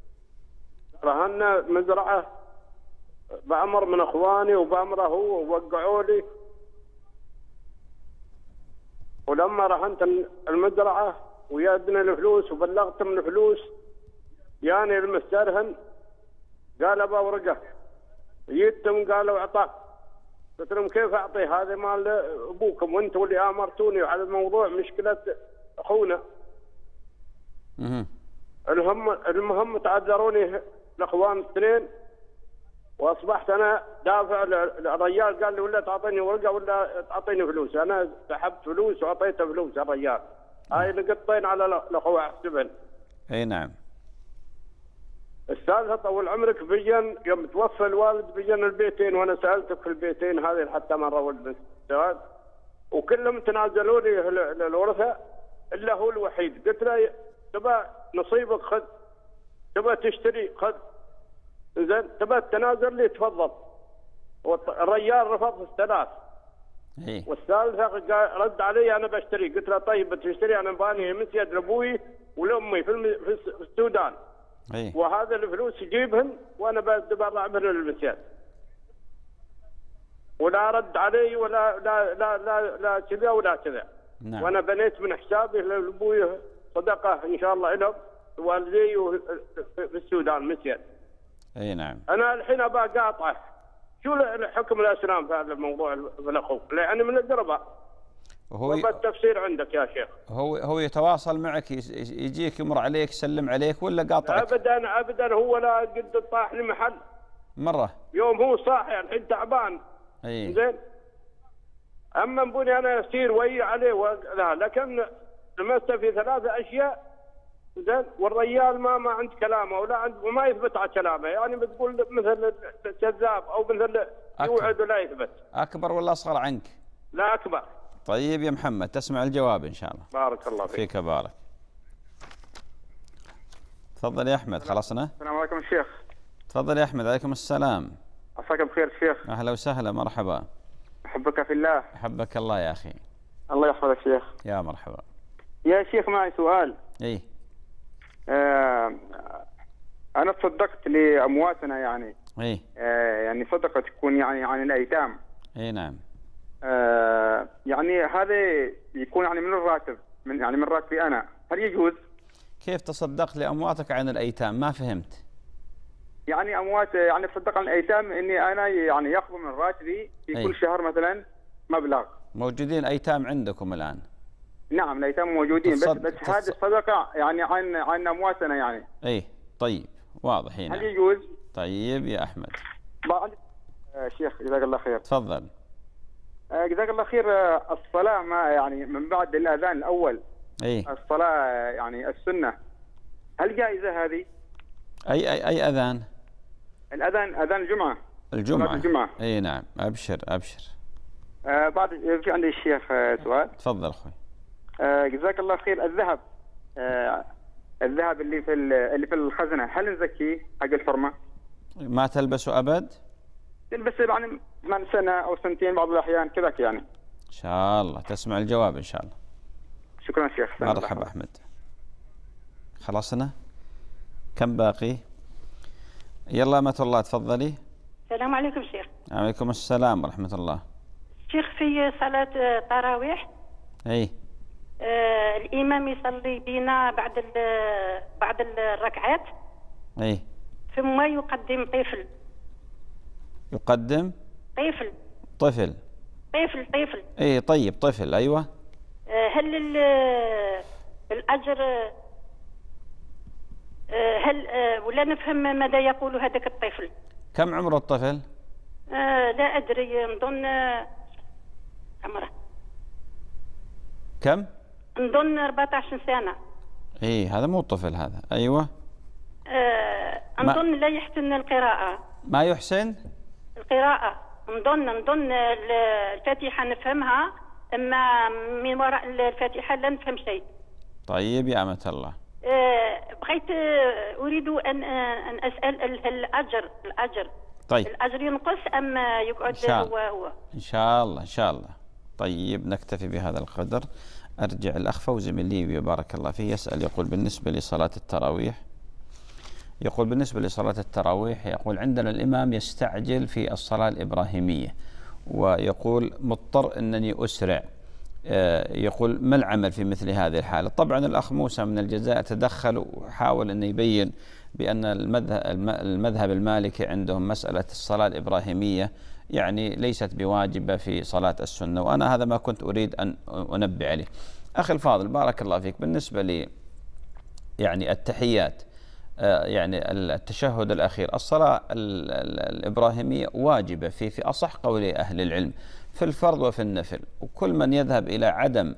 رهنا مزرعة بأمر من اخواني وبأمره هو ووقعوا لي، ولما رهنت المزرعة ويادنا الفلوس وبلغتهم الفلوس، يعني المسترهن قال ابى ورقة، جيتهم قالوا اعطاك، قلت لهم كيف اعطي هذا مال ابوكم وانتم اللي امرتوني على الموضوع، مشكلة اخونا. المهم تعذروني الاخوان الاثنين، واصبحت انا دافع الرجال، قال لي ولا تعطيني ورقه ولا تعطيني فلوس، انا سحبت فلوس واعطيته فلوس الرجال. هاي نقطتين على الاخوه احسبن. اي نعم. الثالثه طول عمرك بيجن يوم توفى الوالد بيجن البيتين، وانا سالتك في البيتين هذه حتى مره ولد الزواج، وكلهم تنازلوا لي الورثه الا هو الوحيد. قلت له تبى نصيبك خذ، تبى تشتري خذ، زين تبى التنازل لي تفضل. الرجال رفض الثلاث. والثالثه رد علي انا بشتري، قلت له طيب بتشتري، انا باني مسيد لابوي ولامي في السودان. وهذا الفلوس يجيبهن وانا بطلع من المسيد. ولا رد علي ولا لا لا لا لا كذا ولا كذا. نعم. وانا بنيت من حسابي لابوي صدقه ان شاء الله لهم والدي في السودان مسيد. اي نعم. انا الحين ابى اقاطعه، شو حكم الاسلام في هذا الموضوع بالاخو؟ لاني من القرباء. وهو التفسير عندك يا شيخ. هو يتواصل معك، يجيك يمر عليك يسلم عليك ولا قاطعك؟ ابدا هو لا قد طاح لي محل مره يوم هو صاحي الحين تعبان. اي زين. اما نبوني انا اسير ويا عليه لا، لكن لمست في 3 أشياء زين، والرجال ما عند كلامه ولا عند وما يثبت على كلامه، يعني بتقول مثل كذاب او مثل يوعد ولا يثبت. اكبر ولا اصغر عنك؟ لا اكبر. طيب يا محمد تسمع الجواب ان شاء الله. بارك الله فيك. فيك بارك. تفضل يا احمد. خلصنا؟ السلام عليكم الشيخ. تفضل يا احمد. عليكم السلام. عساك بخير الشيخ. اهلا وسهلا، مرحبا. احبك في الله. احبك الله يا اخي. الله يحفظك شيخ. يا مرحبا. يا شيخ معي سؤال. ايه. انا تصدقت لامواتنا يعني. ايه. يعني صدقه تكون يعني عن الايتام. اي نعم. يعني هذا يكون يعني من الراتب، من راتبي انا، هل يجوز؟ كيف تصدق لامواتك عن الايتام؟ ما فهمت. يعني اموات يعني تصدق عن الايتام اني انا يعني ياخذ من راتبي في كل شهر مثلا مبلغ. موجودين ايتام عندكم الان؟ نعم الايتام موجودين، بس هذه الصدقه يعني عن امواتنا يعني. ايه طيب واضح هنا. هل يجوز؟ طيب يا احمد. شيخ جزاك الله خير. تفضل. جزاك الله خير. الصلاه ما يعني من بعد الاذان الاول. ايه. الصلاه يعني السنه، هل جائزه هذه؟ اي اذان؟ الاذان اذان الجمعه. الجمعه. اي نعم. ابشر. بعد في عندي الشيخ سؤال. تفضل اخوي. جزاك الله خير. الذهب اللي في الخزنه، هل نزكيه حق الحرمه؟ ما تلبسه ابد؟ تلبسه يعني من سنه او سنتين بعض الاحيان كذا يعني. ان شاء الله تسمع الجواب ان شاء الله. شكرا شيخ. مرحبا احمد. خلصنا؟ كم باقي؟ يلا أمة الله تفضلي. السلام عليكم شيخ. عليكم السلام ورحمة الله. شيخ في صلاة التراويح اي الامام يصلي بنا بعد الركعات، اي ثم يقدم طفل. يقدم طفل طفل طفل اي طيب طفل ايوه. هل الاجر هل ولا نفهم ماذا يقول هذاك الطفل؟ كم عمر الطفل؟ لا ادري، نظن عمره كم؟ نظن 14 سنه. اي هذا مو طفل هذا. ايوه نظن لا يحسن القراءه. ما يحسن القراءه. نظن الفاتحه نفهمها، اما من وراء الفاتحه لا نفهم شيء. طيب يا أمة الله، بغيت اريد ان اسال الاجر طيب الاجر ينقص ام يقعد هو ان شاء الله ان شاء الله. طيب نكتفي بهذا القدر. ارجع الاخ فوزي من ليبيا بارك الله فيه يسال، يقول بالنسبه لصلاه التراويح، يقول عندنا الامام يستعجل في الصلاه الابراهيميه، ويقول مضطر انني اسرع، يقول ما العمل في مثل هذه الحالة؟ طبعا الأخ موسى من الجزائر تدخل وحاول أن يبين بأن المذهب المالكي عندهم مسألة الصلاة الإبراهيمية يعني ليست بواجبة في صلاة السنة، وأنا هذا ما كنت أريد أن أنبه عليه. أخي الفاضل بارك الله فيك، بالنسبة لي يعني التحيات، يعني التشهد الأخير، الصلاة الإبراهيمية واجبة في أصح قول أهل العلم في الفرض وفي النفل، وكل من يذهب إلى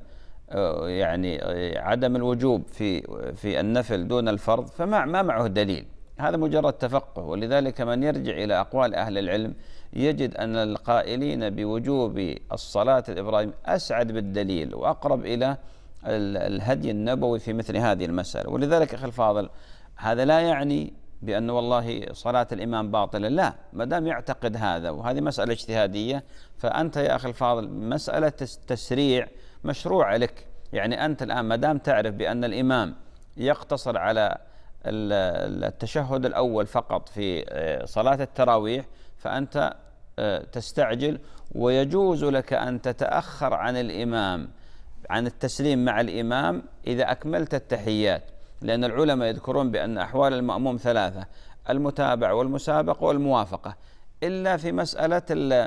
عدم الوجوب في النفل دون الفرض فما معه دليل، هذا مجرد تفقه. ولذلك من يرجع إلى أقوال أهل العلم يجد أن القائلين بوجوب الصلاة الإبراهيمية أسعد بالدليل وأقرب إلى الهدي النبوي في مثل هذه المسألة. ولذلك أخي الفاضل هذا لا يعني بأن والله صلاة الإمام باطلة، لا، ما دام يعتقد هذا وهذه مسألة اجتهادية، فأنت يا أخي الفاضل مسألة التسريع مشروع لك. يعني أنت الآن ما دام تعرف بأن الإمام يقتصر على التشهد الأول فقط في صلاة التراويح، فأنت تستعجل، ويجوز لك أن تتأخر عن الإمام عن التسليم مع الإمام إذا أكملت التحيات، لأن العلماء يذكرون بأن أحوال المأموم ثلاثة: المتابع والمسابق والموافقة، إلا في مسألة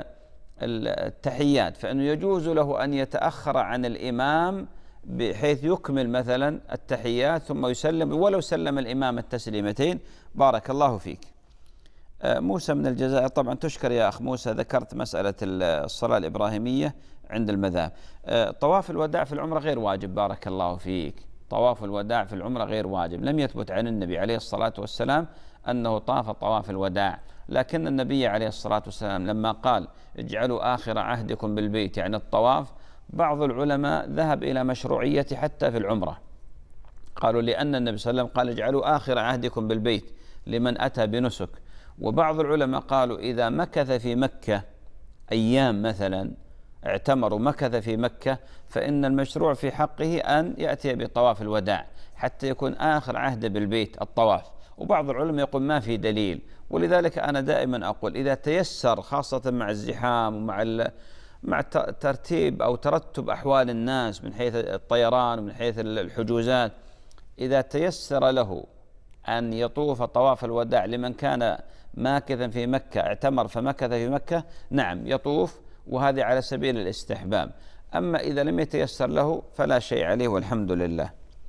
التحيات فإنه يجوز له أن يتأخر عن الإمام بحيث يكمل مثلا التحيات ثم يسلم، ولو سلم الإمام التسليمتين. بارك الله فيك. موسى من الجزائر، طبعا تشكر يا أخ موسى، ذكرت مسألة الصلاة الإبراهيمية عند المذاهب. طواف الوداع في العمرة غير واجب، بارك الله فيك. طواف الوداع في العمرة غير واجب، لم يثبت عن النبي عليه الصلاة والسلام أنه طاف طواف الوداع، لكن النبي عليه الصلاة والسلام لما قال اجعلوا آخر عهدكم بالبيت يعني الطواف، بعض العلماء ذهب إلى مشروعية حتى في العمرة، قالوا لأن النبي صلى الله عليه وسلم قال اجعلوا آخر عهدكم بالبيت لمن أتى بنسك. وبعض العلماء قالوا إذا مكث في مكة أيام مثلا اعتمر ومكث في مكة فإن المشروع في حقه أن يأتي بطواف الوداع حتى يكون آخر عهد بالبيت الطواف. وبعض العلماء يقول ما في دليل، ولذلك أنا دائما أقول إذا تيسر خاصة مع الزحام ومع مع ترتيب أو ترتب أحوال الناس من حيث الطيران ومن حيث الحجوزات، إذا تيسر له أن يطوف طواف الوداع لمن كان ماكثا في مكة اعتمر فمكث في مكة، نعم يطوف، وهذه على سبيل الاستحباب. أما إذا لم يتيسر له فلا شيء عليه والحمد لله.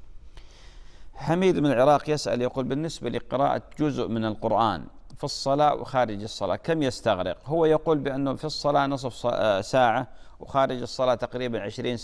حميد من العراق يسأل، يقول بالنسبة لقراءة جزء من القرآن في الصلاة وخارج الصلاة كم يستغرق؟ هو يقول بأنه في الصلاة نصف ساعة وخارج الصلاة تقريبا 20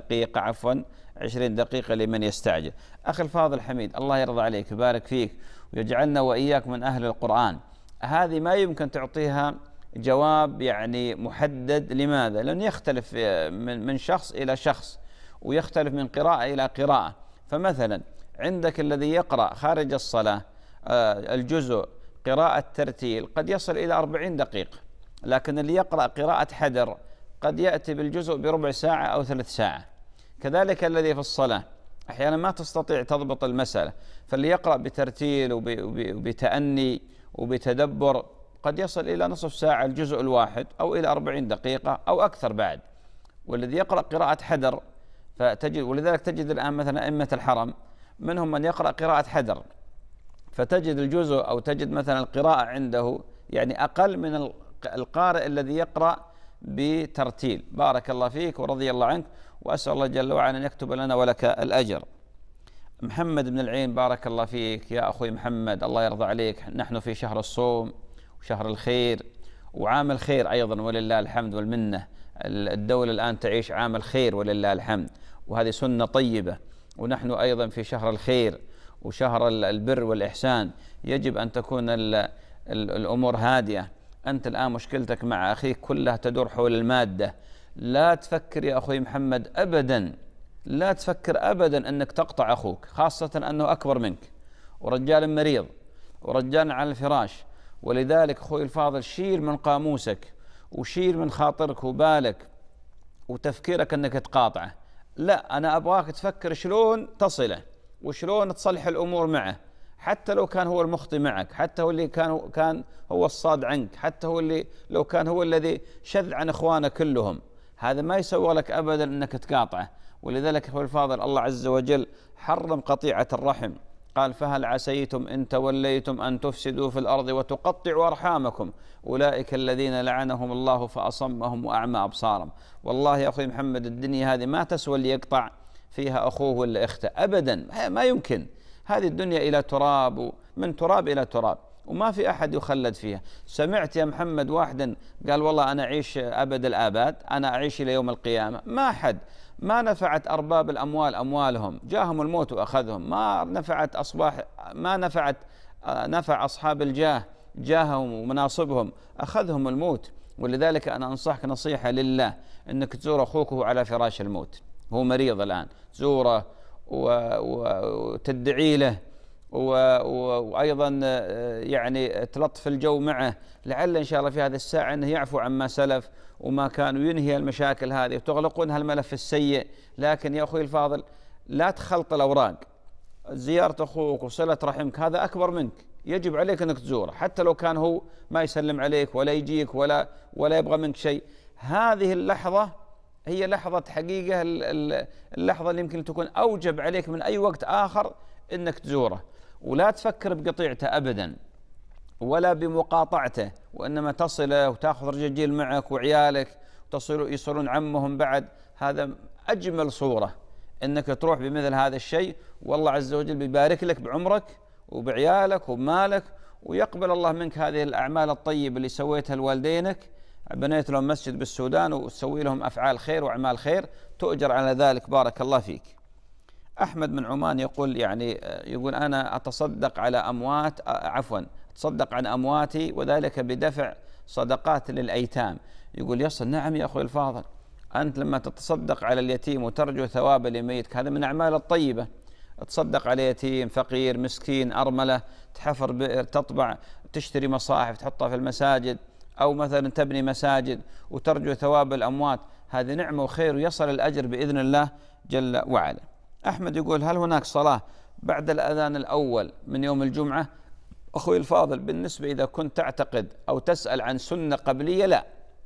دقيقة لمن يستعجل. أخي الفاضل حميد الله يرضى عليك ويبارك فيك ويجعلنا وإياك من أهل القرآن، هذه ما يمكن تعطيها جواب يعني محدد. لماذا؟ لأنه يختلف من شخص إلى شخص ويختلف من قراءة إلى قراءة. فمثلا عندك الذي يقرأ خارج الصلاة الجزء قراءة ترتيل قد يصل إلى 40 دقيقة، لكن اللي يقرأ قراءة حدر قد يأتي بالجزء بربع ساعة أو 3 ساعة. كذلك الذي في الصلاة أحيانا ما تستطيع تضبط المسألة، فاللي يقرأ بترتيل وبتأني وبتدبر قد يصل إلى نصف ساعة الجزء الواحد أو إلى 40 دقيقة أو أكثر بعد. والذي يقرأ قراءة حدر ولذلك تجد الآن مثلا أئمة الحرم منهم من يقرأ قراءة حدر، فتجد الجزء أو تجد مثلا القراءة عنده يعني أقل من القارئ الذي يقرأ بترتيل. بارك الله فيك ورضي الله عنك، وأسأل الله جل وعلا أن يكتب لنا ولك الأجر. محمد بن العين بارك الله فيك يا أخوي محمد، الله يرضى عليك. نحن في شهر الصوم وشهر الخير وعام الخير أيضا ولله الحمد والمنة. الدولة الآن تعيش عام الخير ولله الحمد، وهذه سنة طيبة. ونحن أيضا في شهر الخير وشهر البر والإحسان، يجب أن تكون الأمور هادئة. أنت الآن مشكلتك مع أخيك كلها تدور حول المادة. لا تفكر يا أخوي محمد أبدا، لا تفكر أبدا أنك تقطع أخوك، خاصة أنه أكبر منك ورجال مريض ورجال على الفراش. ولذلك أخوي الفاضل شيل من قاموسك وشيل من خاطرك وبالك وتفكيرك أنك تقاطعه. لا، أنا أبغاك تفكر شلون تصله وشلون تصلح الأمور معه، حتى لو كان هو المخطئ معك، حتى هو اللي كان هو الصاد عنك، حتى هو اللي لو كان هو الذي شذ عن إخوانه كلهم. هذا ما يسوى لك أبدا أنك تقاطعه. ولذلك أخوي الفاضل الله عز وجل حرم قطيعة الرحم، قال فهل عسيتم إن توليتم أن تفسدوا في الأرض وتقطعوا أرحامكم أولئك الذين لعنهم الله فأصمهم وأعمى أبصارهم. والله يا أخوي محمد الدنيا هذه ما تسوى اللي يقطع فيها أخوه ولا أخته أبدا، ما يمكن. هذه الدنيا إلى تراب، من تراب إلى تراب، وما في أحد يخلد فيها. سمعت يا محمد واحدا قال والله أنا أعيش أبد الآباد، أنا أعيش إلى يوم القيامة. ما أحد، ما نفعت أرباب الأموال أموالهم، جاهم الموت وأخذهم. ما نفعت نفع أصحاب الجاه جاههم ومناصبهم، أخذهم الموت. ولذلك أنا أنصحك نصيحة لله، أنك تزور أخوك وهو على فراش الموت، هو مريض الآن، زوره وتدعي له، وأيضا يعني تلطف الجو معه، لعل إن شاء الله في هذه الساعة أنه يعفو عما سلف وما كان، وينهي المشاكل هذه وتغلقون هالملف السيء. لكن يا أخوي الفاضل لا تخلط الأوراق. زيارة أخوك وصلة رحمك هذا أكبر منك، يجب عليك أنك تزوره حتى لو كان هو ما يسلم عليك ولا يجيك ولا يبغى منك شيء. هذه اللحظة هي لحظة حقيقة، اللحظة اللي يمكن تكون أوجب عليك من أي وقت آخر أنك تزوره. ولا تفكر بقطيعته أبدا ولا بمقاطعته، وإنما تصله وتأخذ رجاجيل معك وعيالك يصلون عمهم بعد. هذا أجمل صورة أنك تروح بمثل هذا الشيء، والله عز وجل بيبارك لك بعمرك وبعيالك وبمالك، ويقبل الله منك هذه الأعمال الطيبة اللي سويتها لوالدينك. بنيت لهم مسجد بالسودان وتسوي لهم أفعال خير وأعمال خير، تؤجر على ذلك. بارك الله فيك. أحمد من عمان يقول يقول أنا أتصدق على أموات، أتصدق عن أمواتي وذلك بدفع صدقات للأيتام. يقول يصل. نعم يا أخوي الفاضل، أنت لما تتصدق على اليتيم وترجو ثواب لميتك هذا من أعمال الطيبة. تصدق على يتيم فقير مسكين أرملة، تحفر بئر، تطبع، تشتري مصاحف تحطها في المساجد، أو مثلا تبني مساجد وترجو ثواب الأموات، هذه نعمة وخير ويصل الأجر بإذن الله جل وعلا. أحمد يقول هل هناك صلاة بعد الأذان الأول من يوم الجمعة؟ أخوي الفاضل بالنسبة إذا كنت تعتقد أو تسأل عن سنة قبلية، لا،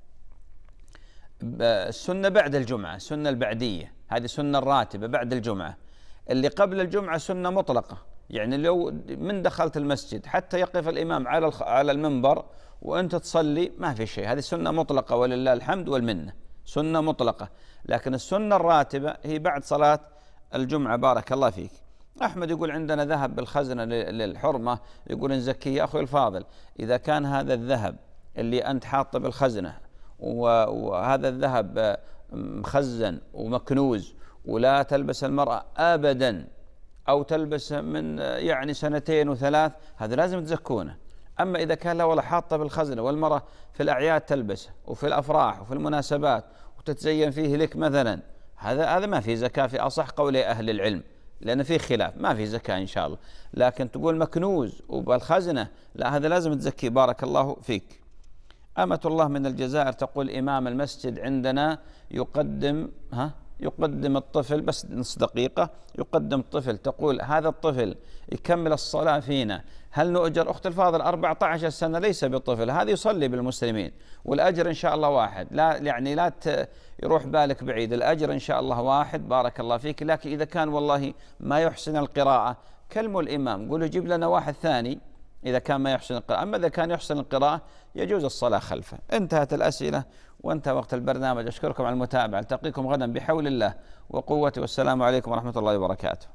السنة بعد الجمعة، السنة البعدية هذه سنة الراتبة بعد الجمعة. اللي قبل الجمعة سنة مطلقة، يعني لو من دخلت المسجد حتى يقف الإمام على المنبر وأنت تصلي ما في شيء، هذه سنة مطلقة ولله الحمد والمنة، سنة مطلقة. لكن السنة الراتبة هي بعد صلاة الجمعة. بارك الله فيك. أحمد يقول عندنا ذهب بالخزنة للحرمة، يقول نزكيه. يا أخوي الفاضل إذا كان هذا الذهب اللي أنت حاطه بالخزنة وهذا الذهب مخزن ومكنوز ولا تلبس المرأة أبدا، أو تلبس من يعني 2 و3، هذا لازم تزكونه. أما إذا كان لا ولا حاطه بالخزنة والمرأة في الأعياد تلبسه وفي الأفراح وفي المناسبات وتتزين فيه لك مثلا، هذا ما في زكاة في أصح قولي أهل العلم، لأن فيه خلاف، ما في زكاة إن شاء الله. لكن تقول مكنوز وبالخزنة لا، هذا لازم تزكيه. بارك الله فيك. أمة الله من الجزائر تقول إمام المسجد عندنا يقدم يقدم الطفل بس نص دقيقة، يقدم الطفل، تقول هذا الطفل يكمل الصلاة فينا، هل نؤجر؟ أخت الفاضل 14 سنة ليس بطفل، هذا يصلي بالمسلمين والأجر إن شاء الله واحد. لا يعني لا يروح بالك بعيد، الأجر إن شاء الله واحد، بارك الله فيك. لكن إذا كان والله ما يحسن القراءة كلموا الإمام، قولوا جيب لنا واحد ثاني إذا كان ما يحسن القراءة. أما إذا كان يحسن القراءة يجوز الصلاة خلفه. انتهت الأسئلة وانتهى وقت البرنامج. أشكركم على المتابعة، ألتقيكم غدا بحول الله وقوته، والسلام عليكم ورحمة الله وبركاته.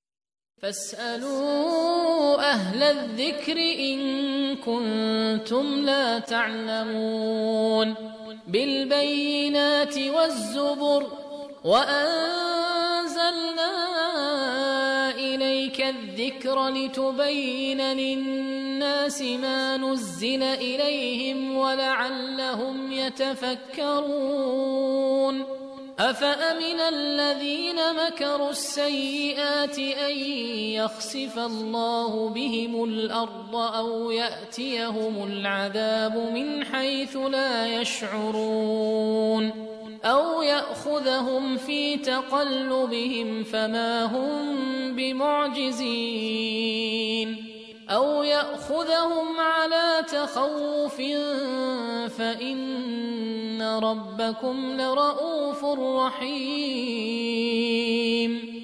فاسألوا أهل الذكر إن كنتم لا تعلمون. بالبينات والزبر وأنزلنا إليك الذكر لتبين للناس ما نزل إليهم ولعلهم يتفكرون. أفأمن الذين مكروا السيئات أن يخسف الله بهم الأرض أو يأتيهم العذاب من حيث لا يشعرون أو يأخذهم في تقلبهم فما هم بمعجزين أو يأخذهم على تخوف فإن ربكم لرؤوف رحيم.